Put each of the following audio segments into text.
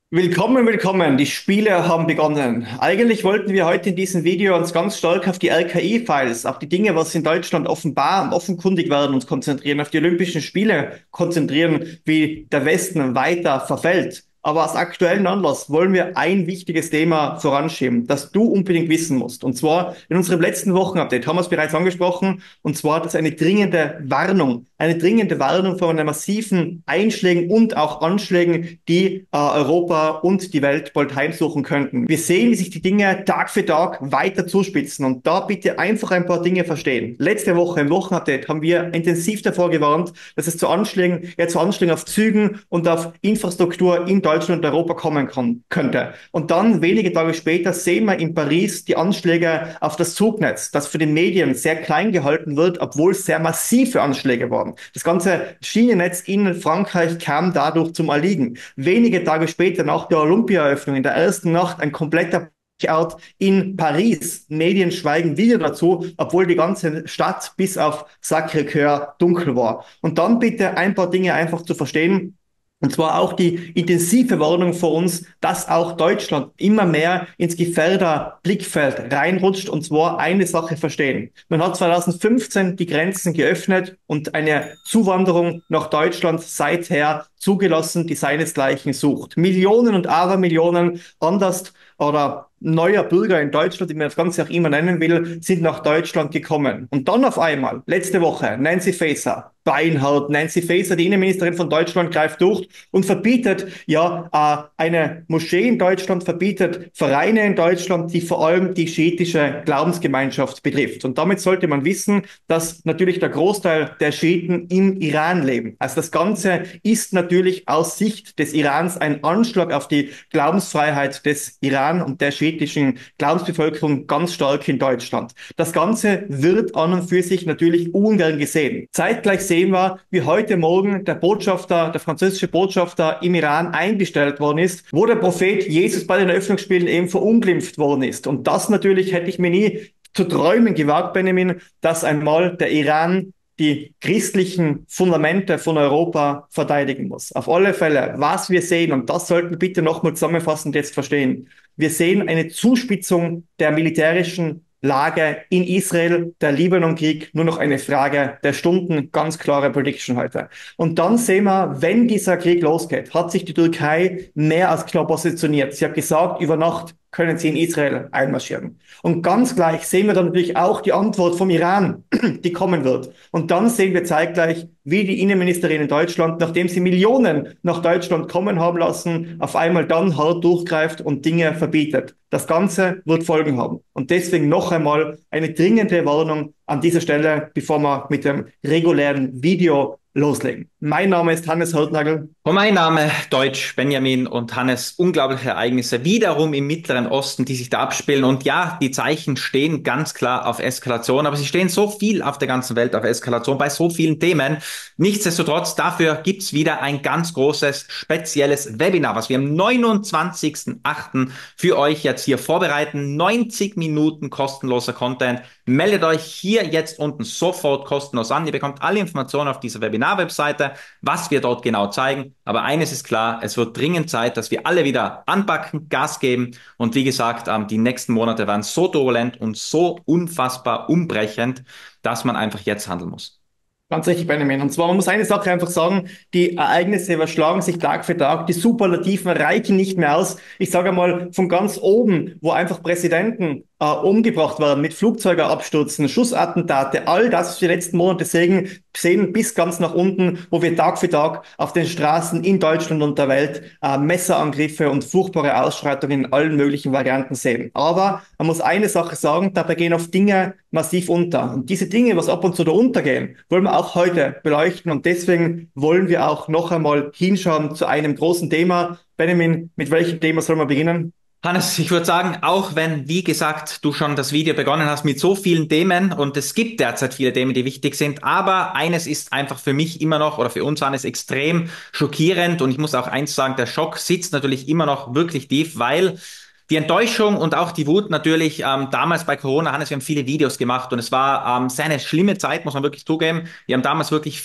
Willkommen, willkommen. Die Spiele haben begonnen. Eigentlich wollten wir heute in diesem Video uns ganz stark auf die LKI-Files, auf die Dinge, was in Deutschland offenbar und offenkundig werden, uns konzentrieren, auf die Olympischen Spiele konzentrieren, wie der Westen weiter verfällt. Aber aus aktuellem Anlass wollen wir ein wichtiges Thema voranschieben, das du unbedingt wissen musst. Und zwar in unserem letzten Wochenupdate haben wir es bereits angesprochen. Und zwar das ist eine dringende Warnung vor einer massiven Einschlägen und auch Anschlägen, die Europa und die Welt bald heimsuchen könnten. Wir sehen, wie sich die Dinge Tag für Tag weiter zuspitzen. Und da bitte einfach ein paar Dinge verstehen. Letzte Woche im Wochenupdate haben wir intensiv davor gewarnt, dass es zu Anschlägen auf Zügen und auf Infrastruktur in Deutschland und Europa könnte. Und dann, wenige Tage später, sehen wir in Paris die Anschläge auf das Zugnetz, das für die Medien sehr klein gehalten wird, obwohl es sehr massive Anschläge waren. Das ganze Schienennetz in Frankreich kam dadurch zum Erliegen. Wenige Tage später, nach der Olympiaeröffnung, in der ersten Nacht, ein kompletter Out in Paris. Medien schweigen wieder dazu, obwohl die ganze Stadt bis auf Sacré-Cœur dunkel war. Und dann bitte ein paar Dinge einfach zu verstehen. Und zwar auch die intensive Warnung vor uns, dass auch Deutschland immer mehr ins Gefährderblickfeld reinrutscht. Und zwar eine Sache verstehen. Man hat 2015 die Grenzen geöffnet und eine Zuwanderung nach Deutschland seither zugelassen, die seinesgleichen sucht. Millionen und Abermillionen anders oder neuer Bürger in Deutschland, wie man das Ganze auch immer nennen will, sind nach Deutschland gekommen. Und dann auf einmal, letzte Woche, Nancy Faeser, die Innenministerin von Deutschland, greift durch und verbietet eine Moschee in Deutschland, verbietet Vereine in Deutschland, die vor allem die schiitische Glaubensgemeinschaft betrifft. Und damit sollte man wissen, dass natürlich der Großteil der Schiiten im Iran leben. Also das Ganze ist natürlich aus Sicht des Irans ein Anschlag auf die Glaubensfreiheit des Iran und der schiitischen Glaubensbevölkerung ganz stark in Deutschland. Das Ganze wird an und für sich natürlich ungern gesehen. Zeitgleich sehen wir, wie heute Morgen der französische Botschafter im Iran eingestellt worden ist, wo der Prophet Jesus bei den Eröffnungsspielen eben verunglimpft worden ist. Und das natürlich hätte ich mir nie zu träumen gewagt, Benjamin, dass einmal der Iran die christlichen Fundamente von Europa verteidigen muss. Auf alle Fälle, was wir sehen, und das sollten wir bitte nochmal zusammenfassend jetzt verstehen, wir sehen eine Zuspitzung der militärischen Lage in Israel, der Libanonkrieg, nur noch eine Frage der Stunden, ganz klare Prediction heute. Und dann sehen wir, wenn dieser Krieg losgeht, hat sich die Türkei mehr als klar positioniert. Sie hat gesagt, über Nacht können sie in Israel einmarschieren. Und ganz gleich sehen wir dann natürlich auch die Antwort vom Iran, die kommen wird. Und dann sehen wir zeitgleich, wie die Innenministerin in Deutschland, nachdem sie Millionen nach Deutschland kommen haben lassen, auf einmal dann hart durchgreift und Dinge verbietet. Das Ganze wird Folgen haben. Und deswegen noch einmal eine dringende Warnung an dieser Stelle, bevor wir mit dem regulären Video loslegen. Mein Name ist Hannes Holtnagel. Und mein Name Deutsch, Benjamin und Hannes. Unglaubliche Ereignisse wiederum im Mittleren Osten, die sich da abspielen. Und ja, die Zeichen stehen ganz klar auf Eskalation, aber sie stehen so viel auf der ganzen Welt auf Eskalation bei so vielen Themen. Nichtsdestotrotz, dafür gibt's wieder ein ganz großes, spezielles Webinar, was wir am 29.08. für euch jetzt hier vorbereiten. 90 Minuten kostenloser Content. Meldet euch hier jetzt unten sofort kostenlos an. Ihr bekommt alle Informationen auf dieser Webinar-Webseite, was wir dort genau zeigen. Aber eines ist klar, es wird dringend Zeit, dass wir alle wieder anpacken, Gas geben. Und wie gesagt, die nächsten Monate werden so turbulent und so unfassbar umbrechend, dass man einfach jetzt handeln muss. Ganz richtig, Benjamin. Und zwar, man muss eine Sache einfach sagen, die Ereignisse überschlagen sich Tag für Tag, die Superlativen reichen nicht mehr aus. Ich sage mal, von ganz oben, wo einfach Präsidenten umgebracht werden mit Flugzeugabstürzen, Schussattentate, all das, was wir die letzten Monate sehen bis ganz nach unten, wo wir Tag für Tag auf den Straßen in Deutschland und der Welt Messerangriffe und furchtbare Ausschreitungen in allen möglichen Varianten sehen. Aber man muss eine Sache sagen, dabei gehen oft Dinge massiv unter. Und diese Dinge, was ab und zu da untergehen, wollen wir auch heute beleuchten. Und deswegen wollen wir auch noch einmal hinschauen zu einem großen Thema. Benjamin, mit welchem Thema sollen wir beginnen? Hannes, ich würde sagen, auch wenn, wie gesagt, du schon das Video begonnen hast mit so vielen Themen und es gibt derzeit viele Themen, die wichtig sind, aber eines ist einfach für mich immer noch oder für uns Hannes extrem schockierend und ich muss auch eins sagen, der Schock sitzt natürlich immer noch wirklich tief, weil Die Enttäuschung und auch die Wut natürlich damals bei Corona, Hannes, wir haben viele Videos gemacht und es war sehr eine schlimme Zeit, muss man wirklich zugeben. Wir haben damals wirklich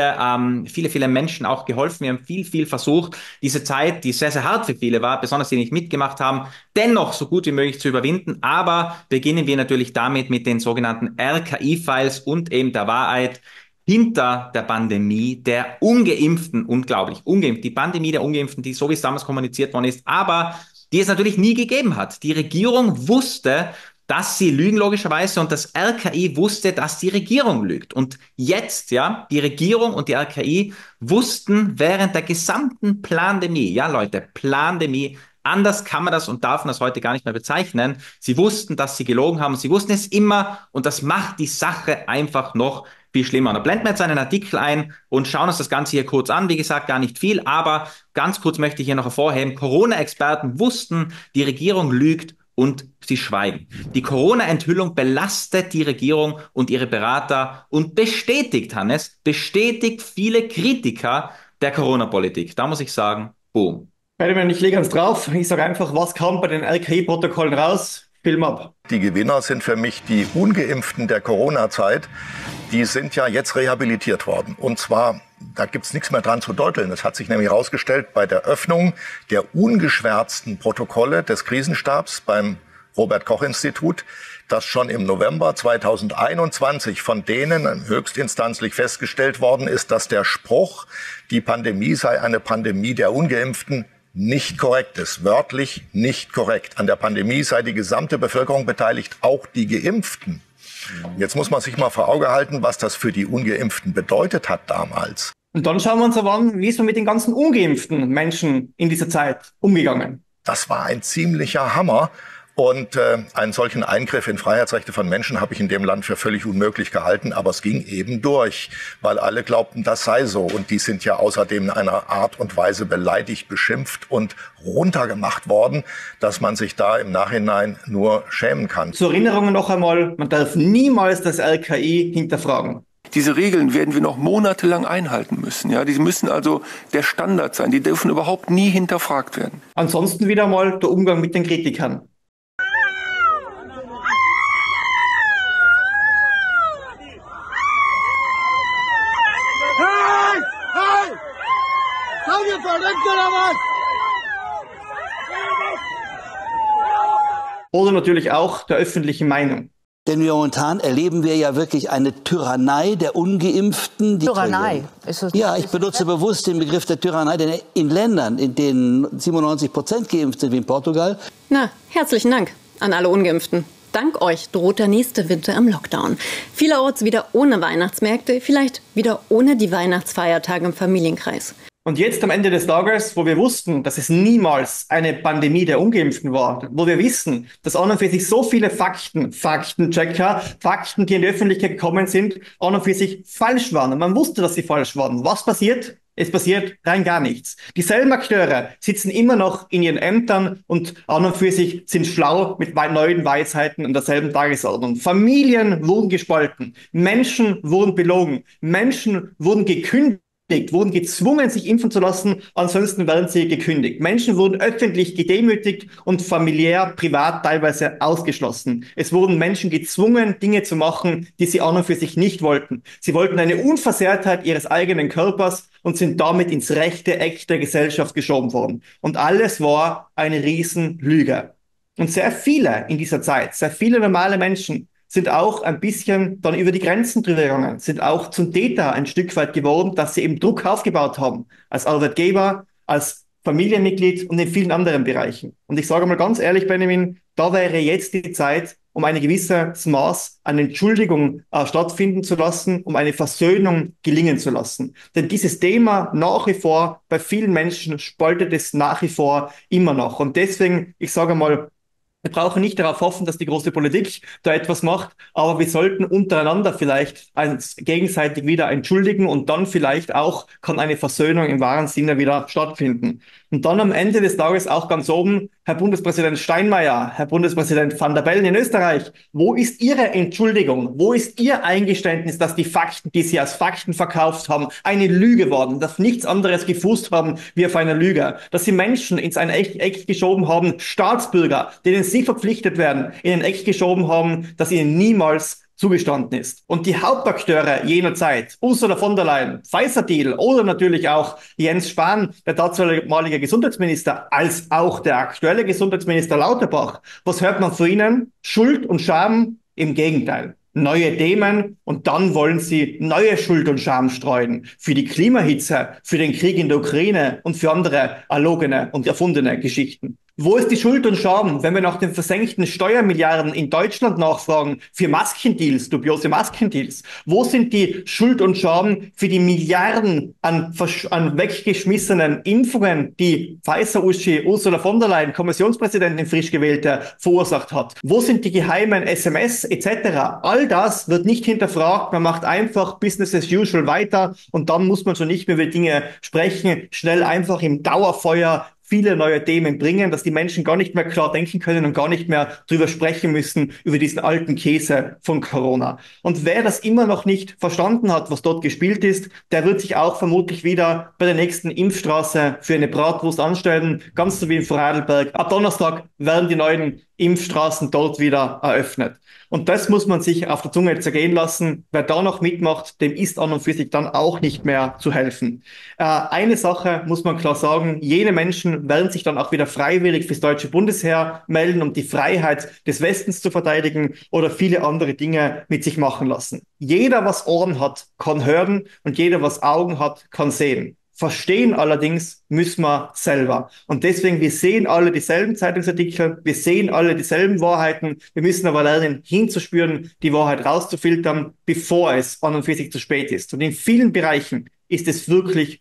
viele Menschen auch geholfen. Wir haben viel versucht, diese Zeit, die sehr hart für viele war, besonders die nicht mitgemacht haben, dennoch so gut wie möglich zu überwinden. Aber beginnen wir natürlich damit mit den sogenannten RKI-Files und eben der Wahrheit hinter der Pandemie der Ungeimpften, unglaublich, ungeimpft, die Pandemie der Ungeimpften, die so wie es damals kommuniziert worden ist, aber die es natürlich nie gegeben hat. Die Regierung wusste, dass sie lügen, logischerweise, und das RKI wusste, dass die Regierung lügt. Und jetzt, ja, die Regierung und die RKI wussten während der gesamten Plandemie, ja Leute, Plandemie, anders kann man das und darf man das heute gar nicht mehr bezeichnen. Sie wussten, dass sie gelogen haben. Sie wussten es immer und das macht die Sache einfach noch viel schlimmer. Und da blenden wir jetzt einen Artikel ein und schauen uns das Ganze hier kurz an. Wie gesagt, gar nicht viel, aber ganz kurz möchte ich hier noch hervorheben, Corona-Experten wussten, die Regierung lügt und sie schweigen. Die Corona-Enthüllung belastet die Regierung und ihre Berater und bestätigt, Hannes, bestätigt viele Kritiker der Corona-Politik. Da muss ich sagen, boom. Benjamin, ich lege eins drauf. Ich sage einfach, was kam bei den RKI-Protokollen raus? Film ab. Die Gewinner sind für mich die Ungeimpften der Corona-Zeit. Die sind ja jetzt rehabilitiert worden. Und zwar, da gibt's nichts mehr dran zu deuteln. Es hat sich nämlich herausgestellt, bei der Öffnung der ungeschwärzten Protokolle des Krisenstabs beim Robert-Koch-Institut, dass schon im November 2021 von denen höchstinstanzlich festgestellt worden ist, dass der Spruch, die Pandemie sei eine Pandemie der Ungeimpften, nicht korrekt ist, wörtlich nicht korrekt. An der Pandemie sei die gesamte Bevölkerung beteiligt, auch die Geimpften. Jetzt muss man sich mal vor Augen halten, was das für die Ungeimpften bedeutet hat damals. Und dann schauen wir uns aber an, wie ist man mit den ganzen ungeimpften Menschen in dieser Zeit umgegangen? Das war ein ziemlicher Hammer. Und einen solchen Eingriff in Freiheitsrechte von Menschen habe ich in dem Land für völlig unmöglich gehalten. Aber es ging eben durch, weil alle glaubten, das sei so. Und die sind ja außerdem in einer Art und Weise beleidigt, beschimpft und runtergemacht worden, dass man sich da im Nachhinein nur schämen kann. Zur Erinnerung noch einmal, man darf niemals das RKI hinterfragen. Diese Regeln werden wir noch monatelang einhalten müssen. Ja, die müssen also der Standard sein. Die dürfen überhaupt nie hinterfragt werden. Ansonsten wieder mal der Umgang mit den Kritikern. Oder natürlich auch der öffentlichen Meinung. Denn momentan erleben wir ja wirklich eine Tyrannei der Ungeimpften. Tyrannei? Ja, ich benutze bewusst den Begriff der Tyrannei, denn in Ländern, in denen 97% geimpft sind, wie in Portugal. Na, herzlichen Dank an alle Ungeimpften. Dank euch droht der nächste Winter im Lockdown. Vielerorts wieder ohne Weihnachtsmärkte, vielleicht wieder ohne die Weihnachtsfeiertage im Familienkreis. Und jetzt am Ende des Tages, wo wir wussten, dass es niemals eine Pandemie der Ungeimpften war, wo wir wissen, dass an und für sich so viele Faktenchecker, Fakten, die in die Öffentlichkeit gekommen sind, an und für sich falsch waren. Und man wusste, dass sie falsch waren. Was passiert? Es passiert rein gar nichts. Dieselben Akteure sitzen immer noch in ihren Ämtern und an und für sich sind schlau mit neuen Weisheiten an derselben Tagesordnung. Familien wurden gespalten, Menschen wurden belogen, Menschen wurden gekündigt, wurden gezwungen, sich impfen zu lassen, ansonsten werden sie gekündigt. Menschen wurden öffentlich gedemütigt und familiär, privat teilweise ausgeschlossen. Es wurden Menschen gezwungen, Dinge zu machen, die sie an und für sich nicht wollten. Sie wollten eine Unversehrtheit ihres eigenen Körpers und sind damit ins rechte Eck der Gesellschaft geschoben worden. Und alles war eine Riesenlüge. Und sehr viele in dieser Zeit, sehr viele normale Menschen sind auch ein bisschen dann über die Grenzen drüber gegangen, sind auch zum Täter ein Stück weit geworden, dass sie eben Druck aufgebaut haben, als Arbeitgeber, als Familienmitglied und in vielen anderen Bereichen. Und ich sage mal ganz ehrlich, Benjamin, da wäre jetzt die Zeit, um ein gewisses Maß an Entschuldigung stattfinden zu lassen, um eine Versöhnung gelingen zu lassen. Denn dieses Thema nach wie vor, bei vielen Menschen spaltet es nach wie vor immer noch. Und deswegen, ich sage mal, wir brauchen nicht darauf hoffen, dass die große Politik da etwas macht, aber wir sollten untereinander vielleicht uns gegenseitig wieder entschuldigen und dann vielleicht auch kann eine Versöhnung im wahren Sinne wieder stattfinden. Und dann am Ende des Tages auch ganz oben Herr Bundespräsident Steinmeier, Herr Bundespräsident Van der Bellen in Österreich, wo ist Ihre Entschuldigung? Wo ist Ihr Eingeständnis, dass die Fakten, die Sie als Fakten verkauft haben, eine Lüge waren, dass nichts anderes gefußt haben wie auf einer Lüge, dass Sie Menschen ins ein Eck geschoben haben, Staatsbürger, denen Sie verpflichtet werden, in ein Eck geschoben haben, das Ihnen niemals zugestanden ist. Und die Hauptakteure jener Zeit, Ursula von der Leyen, Pfizer-Deal oder natürlich auch Jens Spahn, der damalige Gesundheitsminister, als auch der aktuelle Gesundheitsminister Lauterbach. Was hört man von ihnen? Schuld und Scham? Im Gegenteil. Neue Themen und dann wollen sie neue Schuld und Scham streuen für die Klimahitze, für den Krieg in der Ukraine und für andere erlogene und erfundene Geschichten. Wo ist die Schuld und Scham, wenn wir nach den versenkten Steuermilliarden in Deutschland nachfragen für Maskendeals, dubiose Maskendeals? Wo sind die Schuld und Scham für die Milliarden an weggeschmissenen Impfungen, die Pfizer-Uschi Ursula von der Leyen, Kommissionspräsidentin frisch gewählte, verursacht hat? Wo sind die geheimen SMS etc.? All das wird nicht hinterfragt, man macht einfach Business as usual weiter und dann muss man schon nicht mehr über Dinge sprechen, schnell einfach im Dauerfeuer viele neue Themen bringen, dass die Menschen gar nicht mehr klar denken können und gar nicht mehr drüber sprechen müssen, über diesen alten Käse von Corona. Und wer das immer noch nicht verstanden hat, was dort gespielt ist, der wird sich auch vermutlich wieder bei der nächsten Impfstraße für eine Bratwurst anstellen, ganz so wie in Vorarlberg. Ab Donnerstag werden die neuen Impfstraßen dort wieder eröffnet. Und das muss man sich auf der Zunge zergehen lassen. Wer da noch mitmacht, dem ist an und für sich dann auch nicht mehr zu helfen. Eine Sache muss man klar sagen, jene Menschen werden sich dann auch wieder freiwillig fürs deutsche Bundesheer melden, um die Freiheit des Westens zu verteidigen oder viele andere Dinge mit sich machen lassen. Jeder, was Ohren hat, kann hören und jeder, was Augen hat, kann sehen. Verstehen allerdings müssen wir selber. Und deswegen, wir sehen alle dieselben Zeitungsartikel, wir sehen alle dieselben Wahrheiten. Wir müssen aber lernen, hinzuspüren, die Wahrheit rauszufiltern, bevor es an und für sich zu spät ist. Und in vielen Bereichen ist es wirklich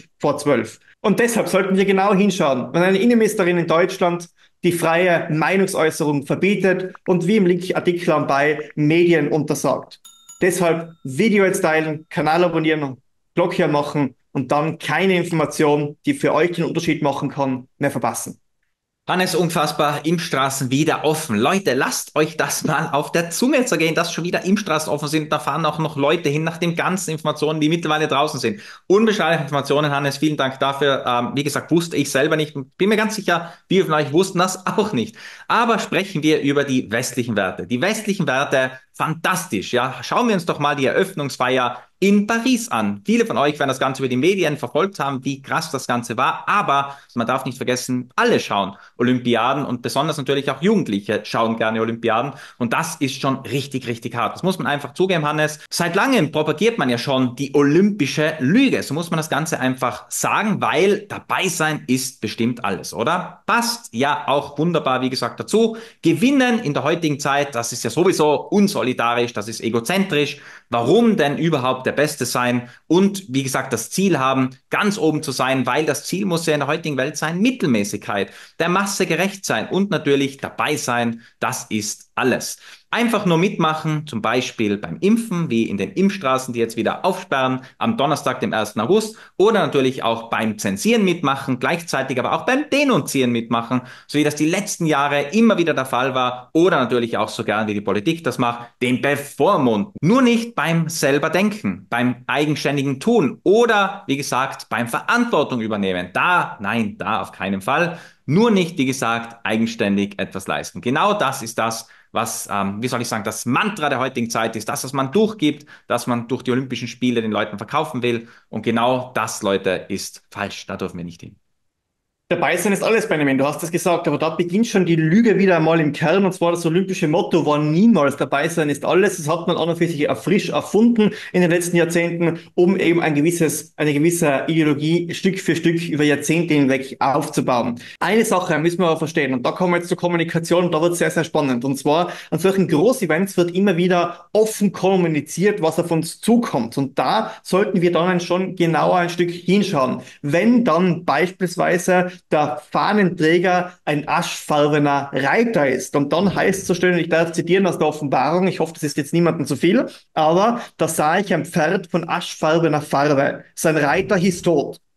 11:55. Und deshalb sollten wir genau hinschauen, wenn eine Innenministerin in Deutschland die freie Meinungsäußerung verbietet und wie im Link-Artikel anbei Medien untersagt. Deshalb Video jetzt teilen, Kanal abonnieren, Glocke machen und dann keine Information, die für euch den Unterschied machen kann, mehr verpassen. Hannes, unfassbar, Impfstraßen wieder offen. Leute, lasst euch das mal auf der Zunge zergehen, dass schon wieder Impfstraßen offen sind. Da fahren auch noch Leute hin nach den ganzen Informationen, die mittlerweile draußen sind. Unbeschreibliche Informationen, Hannes, vielen Dank dafür. Wie gesagt, wusste ich selber nicht. Bin mir ganz sicher, viele von euch wussten das auch nicht. Aber sprechen wir über die westlichen Werte. Die westlichen Werte, fantastisch, ja. Schauen wir uns doch mal die Eröffnungsfeier in Paris an. Viele von euch werden das Ganze über die Medien verfolgt haben, wie krass das Ganze war. Aber man darf nicht vergessen, alle schauen Olympiaden und besonders natürlich auch Jugendliche schauen gerne Olympiaden. Und das ist schon richtig, richtig hart. Das muss man einfach zugeben, Hannes. Seit langem propagiert man ja schon die olympische Lüge. So muss man das Ganze einfach sagen, weil dabei sein ist bestimmt alles, oder? Passt ja auch wunderbar, wie gesagt, dazu. Gewinnen in der heutigen Zeit, das ist ja sowieso unsolidarisch, das ist egozentrisch. Warum denn überhaupt der Beste sein und, wie gesagt, das Ziel haben, ganz oben zu sein, weil das Ziel muss ja in der heutigen Welt sein, Mittelmäßigkeit, der Masse gerecht sein und natürlich dabei sein, das ist alles. Einfach nur mitmachen, zum Beispiel beim Impfen, wie in den Impfstraßen, die jetzt wieder aufsperren, am Donnerstag, dem 1. August, oder natürlich auch beim Zensieren mitmachen, gleichzeitig aber auch beim Denunzieren mitmachen, so wie das die letzten Jahre immer wieder der Fall war, oder natürlich auch so gern, wie die Politik das macht, den bevormunden. Nur nicht beim selber Denken, beim eigenständigen Tun oder, wie gesagt, beim Verantwortung übernehmen. Nein, da auf keinen Fall. Nur nicht, wie gesagt, eigenständig etwas leisten. Genau das ist das, was, wie soll ich sagen, das Mantra der heutigen Zeit ist, das, was man durchgibt, dass man durch die Olympischen Spiele den Leuten verkaufen will. Und genau das, Leute, ist falsch. Da dürfen wir nicht hin. Dabei sein ist alles, Benjamin, du hast es gesagt, aber da beginnt schon die Lüge wieder einmal im Kern, und zwar das olympische Motto war niemals dabei sein ist alles. Das hat man an und für sich frisch erfunden in den letzten Jahrzehnten, um eben eine gewisse Ideologie Stück für Stück über Jahrzehnte hinweg aufzubauen. Eine Sache müssen wir aber verstehen, und da kommen wir jetzt zur Kommunikation, und da wird es sehr, sehr spannend. Und zwar, an solchen Groß-Events wird immer wieder offen kommuniziert, was auf uns zukommt. Und da sollten wir dann schon genauer ein Stück hinschauen. Wenn dann beispielsweise der Fahnenträger ein aschfarbener Reiter ist. Und dann heißt es so schön, ich darf zitieren aus der Offenbarung, ich hoffe, das ist jetzt niemandem zu viel, aber da sah ich ein Pferd von aschfarbener Farbe. Sein Reiter hieß Tod.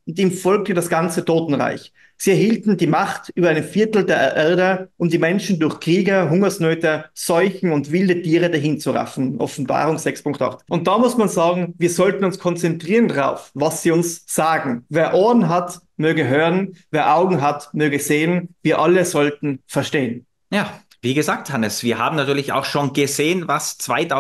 und ihm folgte das ganze Totenreich. Sie erhielten die Macht über ein Viertel der Erde, um die Menschen durch Kriege, Hungersnöte, Seuchen und wilde Tiere dahin zu raffen. Offenbarung 6,8. Und da muss man sagen, wir sollten uns konzentrieren drauf, was sie uns sagen. Wer Ohren hat, möge hören, wer Augen hat, möge sehen. Wir alle sollten verstehen. Ja, wie gesagt, Hannes, wir haben natürlich auch schon gesehen, was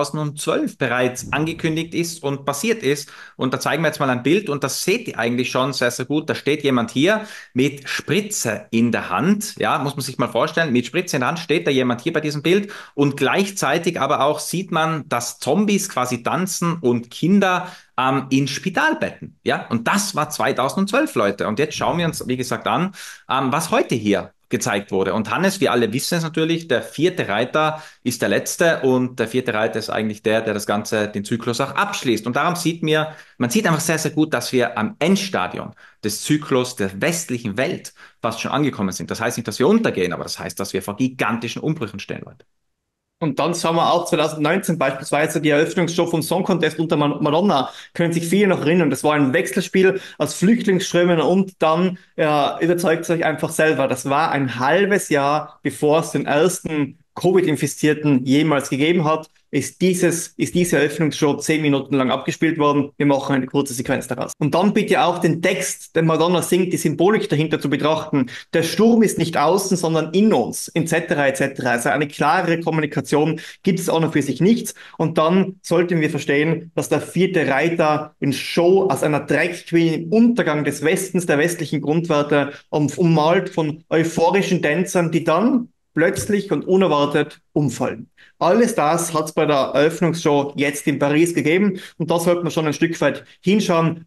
2012 bereits angekündigt ist und passiert ist. Und da zeigen wir jetzt mal ein Bild und das seht ihr eigentlich schon sehr, sehr gut. Da steht jemand hier mit Spritze in der Hand. Ja, muss man sich mal vorstellen. Mit Spritze in der Hand steht da jemand hier bei diesem Bild. Und gleichzeitig aber auch sieht man, dass Zombies quasi tanzen und Kinder in Spitalbetten. Ja, und das war 2012, Leute. Und jetzt schauen wir uns, wie gesagt, an, was heute hier gezeigt wurde. Und Hannes, wir alle wissen es natürlich, der 4. Reiter ist der letzte und der 4. Reiter ist eigentlich der das Ganze, den Zyklus auch abschließt. Und darum man sieht einfach sehr, sehr gut, dass wir am Endstadion des Zyklus der westlichen Welt fast schon angekommen sind. Das heißt nicht, dass wir untergehen, aber das heißt, dass wir vor gigantischen Umbrüchen stehen, Leute. Und dann schauen wir auch 2019 beispielsweise die Eröffnungsshow vom Song Contest unter Madonna. Können sich viele noch erinnern. Das war ein Wechselspiel aus Flüchtlingsströmen und dann überzeugt euch einfach selber. Das war ein halbes Jahr, bevor es den ersten Covid-Infizierten jemals gegeben hat, ist diese Eröffnungsshow 10 Minuten lang abgespielt worden. Wir machen eine kurze Sequenz daraus. Und dann bitte auch den Text, den Madonna singt, die Symbolik dahinter zu betrachten. Der Sturm ist nicht außen, sondern in uns, etc., etc. Also eine klare Kommunikation gibt es auch noch für sich nichts. Und dann sollten wir verstehen, dass der 4. Reiter in Show als einer Drag Queen im Untergang des Westens, der westlichen Grundwerte, ummalt von euphorischen Tänzern, die dann plötzlich und unerwartet umfallen. Alles das hat es bei der Eröffnungsshow jetzt in Paris gegeben und da sollte man schon ein Stück weit hinschauen,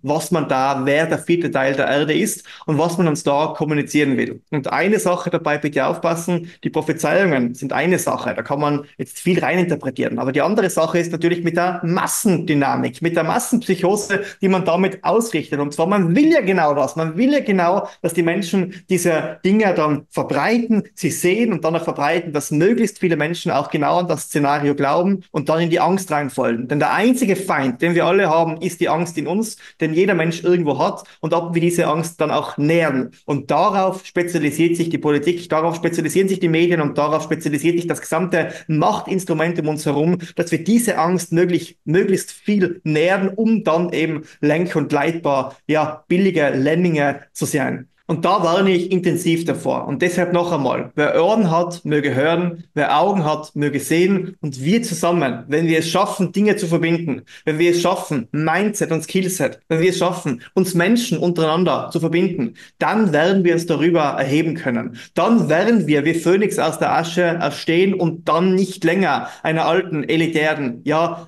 wer der 4. Teil der Erde ist und was man uns da kommunizieren will. Und eine Sache dabei bitte aufpassen, die Prophezeiungen sind eine Sache, da kann man jetzt viel reininterpretieren, aber die andere Sache ist natürlich mit der Massendynamik, mit der Massenpsychose, die man damit ausrichtet. Und zwar, man will ja genau das, man will ja genau, dass die Menschen diese Dinge dann verbreiten, sie sehen und dann auch verbreiten, dass möglichst viele Menschen auch genau an das Szenario glauben und dann in die Angst reinfallen. Denn der einzige Feind, den wir alle haben, ist die Angst in uns, den jeder Mensch irgendwo hat und ob wir diese Angst dann auch nähren. Und darauf spezialisiert sich die Politik, darauf spezialisieren sich die Medien und darauf spezialisiert sich das gesamte Machtinstrument um uns herum, dass wir diese Angst möglichst viel nähren, um dann eben lenk- und leitbar, billige Lemminge zu sein. Und da warne ich intensiv davor. Und deshalb noch einmal, wer Ohren hat, möge hören, wer Augen hat, möge sehen. Und wir zusammen, wenn wir es schaffen, Dinge zu verbinden, wenn wir es schaffen, Mindset und Skillset, wenn wir es schaffen, uns Menschen untereinander zu verbinden, dann werden wir uns darüber erheben können. Dann werden wir wie Phönix aus der Asche erstehen und dann nicht länger einer alten elitären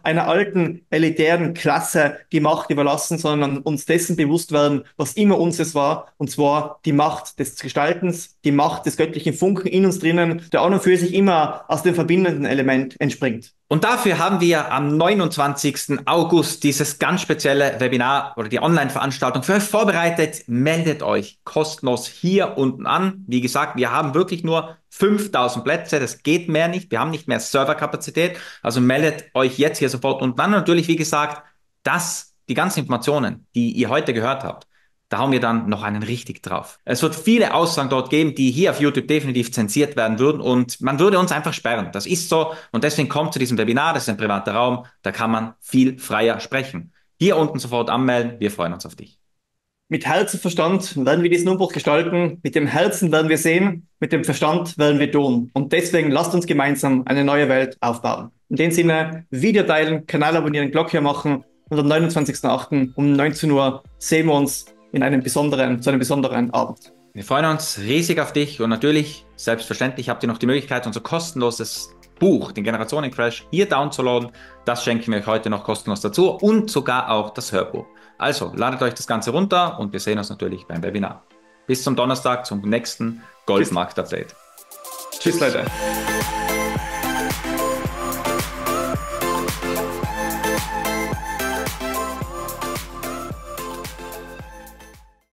Klasse die Macht überlassen, sondern uns dessen bewusst werden, was immer unseres war, und zwar die Macht des Gestaltens, die Macht des göttlichen Funken in uns drinnen, der an und für sich immer aus dem verbindenden Element entspringt. Und dafür haben wir am 29. August dieses ganz spezielle Webinar oder die Online-Veranstaltung für euch vorbereitet. Meldet euch kostenlos hier unten an. Wie gesagt, wir haben wirklich nur 5000 Plätze. Das geht mehr nicht. Wir haben nicht mehr Serverkapazität. Also meldet euch jetzt hier sofort unten an. Und natürlich, wie gesagt, die ganzen Informationen, die ihr heute gehört habt, da hauen wir dann noch einen richtig drauf. Es wird viele Aussagen dort geben, die hier auf YouTube definitiv zensiert werden würden und man würde uns einfach sperren. Das ist so und deswegen kommt zu diesem Webinar, das ist ein privater Raum, da kann man viel freier sprechen. Hier unten sofort anmelden, wir freuen uns auf dich. Mit Herz und Verstand werden wir diesen Umbruch gestalten, mit dem Herzen werden wir sehen, mit dem Verstand werden wir tun. Und deswegen lasst uns gemeinsam eine neue Welt aufbauen. In dem Sinne, Video teilen, Kanal abonnieren, Glocke machen und am 29.08. um 19 Uhr sehen wir uns zu einem besonderen Abend. Wir freuen uns riesig auf dich und natürlich, selbstverständlich, habt ihr noch die Möglichkeit, unser kostenloses Buch, den Generationen-Crash, hier downzuladen. Das schenken wir euch heute noch kostenlos dazu und sogar auch das Hörbuch. Also, ladet euch das Ganze runter und wir sehen uns natürlich beim Webinar. Bis zum Donnerstag, zum nächsten Goldmarkt-Update. Tschüss, Leute.